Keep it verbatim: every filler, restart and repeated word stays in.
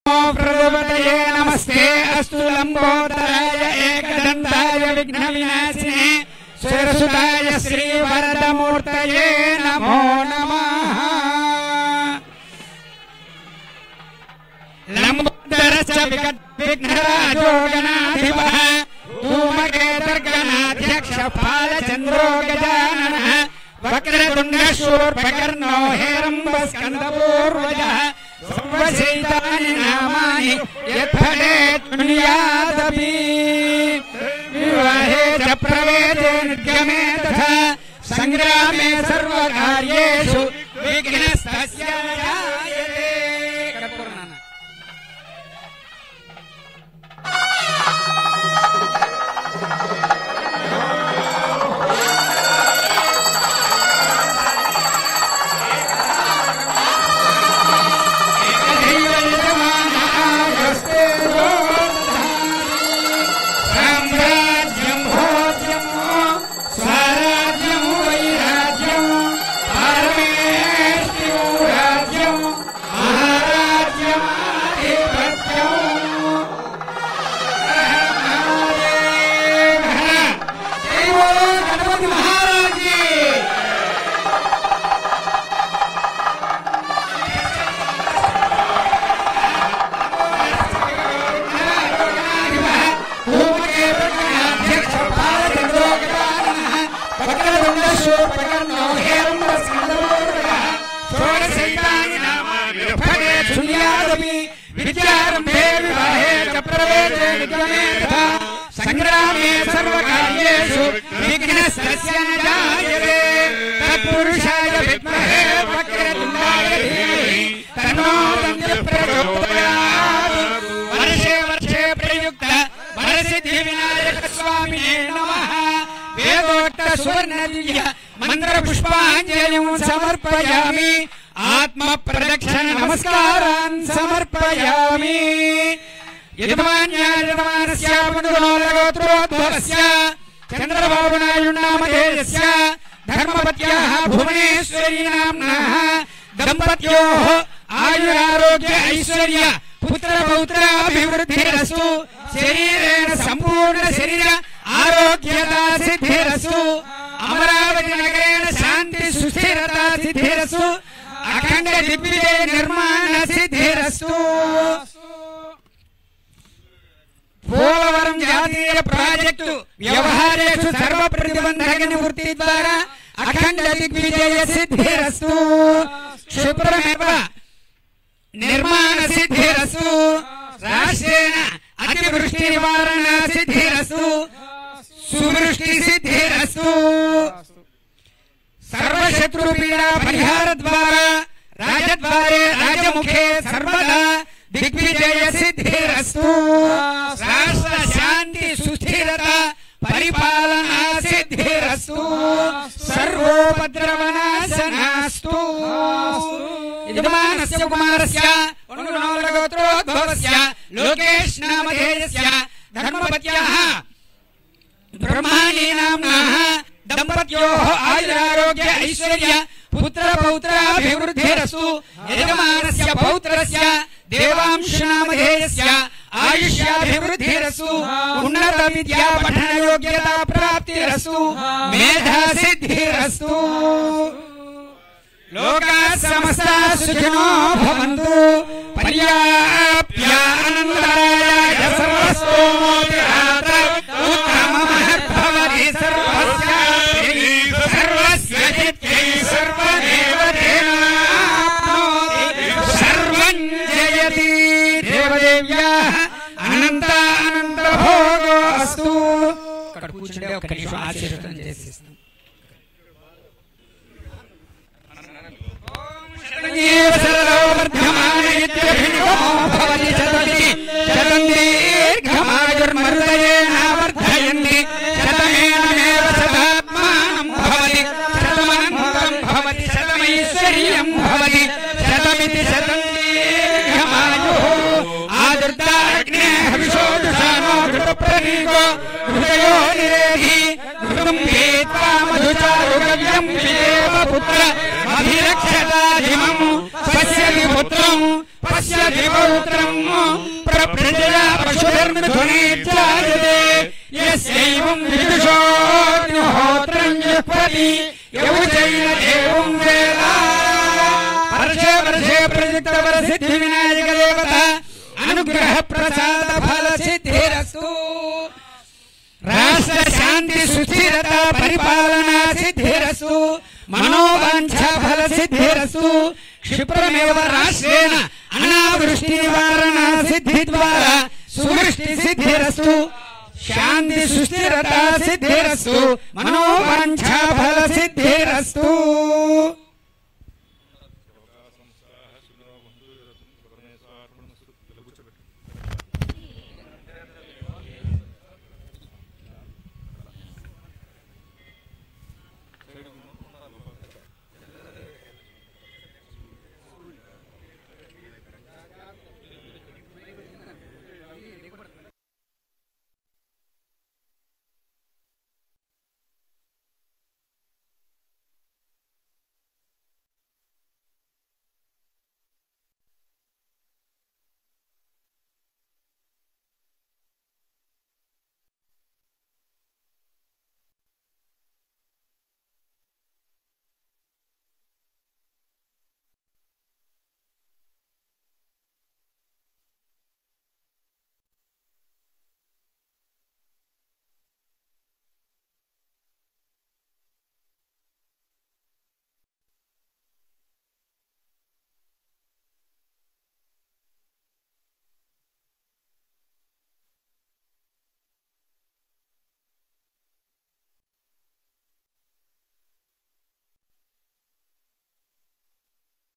प्रभवतये नमस्ते अस्तु लंबोदराय एकदंताय विघ्न विनाशिने सुरसुताय श्रीवरदमूर्तये नमो नमः। लंबोदरश्च विघ्नराजो गणाधिपः धूमकेतुर्गणाध्यक्ष फालचन्द्रो गजाननः वक्रतुण्डशूर्पकर्णो हेरम्बस्कन्दपूर्वजः सर्वशैतानि नामानि यत्फलेत् पुण्यादपि विवाहे च प्रवेशे निर्गमे तथा संग्रामे सर्वकार्येषु विघ्नस्तस्य न जायते। संग्रामे सर्वकार्येषु विघ्नस्तस्य न जायते। तत्पुरुषाय विद्महे वक्रतुण्डाय धीमहि तन्नो दन्ति प्रचोदयात्। वर्षे वर्षे प्रयुक्त वरसिद्धिविनायक स्वामिने नमः। वेदोक्त सुवर्णदिव्य मन्त्रपुष्पाञ्जलिं समर्पयामि। आत्म प्रदक्षिण नमस्कारान् समर्पयामि। यजमान्यायजमानस्य पुण्यगोत्रोद्भवस्य चन्द्रबाबु नायडु नामधेयस्य धर्मपत्याः भुवनेश्वरी नाम्नः दम्पत्योः आयुरारोग्य ऐश्वर्य पुत्रपौत्राभिवृद्धिरस्तु। शरीरेण सम्पूर्ण शरीर आरोग्यता सिद्धिरस्तु। अमरावती नगरेण शान्ति सुस्थिरता सिद्धिरस्तु। अखण्ड दिग्विजय निर्माण सिद्धिरस्तु। పోలవరం జాతీయ ప్రాజెక్టు వ్యవహారేషు సర్వ ప్రతిబంధక నివృత్తి ద్వారా అఖండ దిగ్విజయ సిద్ధిరస్తు। క్షిప్రమేవ నిర్మాణ సిద్ధిరస్తు। రాష్ట్రేణ అతివృష్టి నివారణ సిద్ధిరస్తు। సువృష్టి సిద్ధిరస్తు। సర్వశత్రు పీడా పరిహార ద్వారా రాజద్వారే రాజముఖే సర్వదా दिग्विजय सिद्धिरस्तु। राष्ट्र शांति सुस्थिरता परिपालना सिद्धिरस्तु। सर्वोपद्रवनाशनास्तु। यजमानस्य कुमारस्य गोत्रोद्भवस्य लोकेश नामधेयस्य धर्मपत्याः ब्रह्माणी नाम्नः दम्पत्योः आयुरारोग्य ऐश्वर्य पुत्रपौत्राभिवृद्धिरस्तु। यजमानस्य पौत्रस्य देवांश नामधेयस्य आयुष्याभिवृद्धिरस्तु। उन्नत विद्या पठन योग्यता प्राप्तिरस्तु। मेधा सिद्धिरस्तु। लोकाः समस्ताः सुखिनो भवन्तु। पर्याप्यानन्दाय सर्वस्तोमोऽतिरात्र उत्तममहद्भवति सर्वस्य सर्वस्य चित्तै सर्वदेवतेनाप्नोति सर्वं जयति। देवदेव्याः अनन्त अनन्त भोगो अस्तु। ఇక్కడ కూర్చుంటే ఒక నిమిషం ఆశీర్వాదం చేసేస్తాం। पुत्र अभिरक्षता అస్య దేవౌత్రం ప్రజయా పశుధర్మిథునేత్యాయతే యస్యైవం విదుషోగ్నిహోత్రం యుక్పతి యౌజైన దేవం వేద వర్షే వర్షే ప్రయుక్త వరసిద్ధి వినాయక దేవత అనుగ్రహ ప్రసాద ఫల సిద్ధిరస్తు రాష్ట్ర శాంతి సుస్థిరత పరిపాలనా సిద్ధిరస్తు మనోవాంఛ ఫల సిద్ధిరస్తు క్షిప్రమేవ రాష్ట్రేణ అనావృష్టి నివారణ సిద్ధి ద్వారా సువృష్టి సిద్ధిరస్తు శాంతి సుస్థిరత సిద్ధిరస్తు మనోవాంఛ ఫల సిద్ధిరస్తు.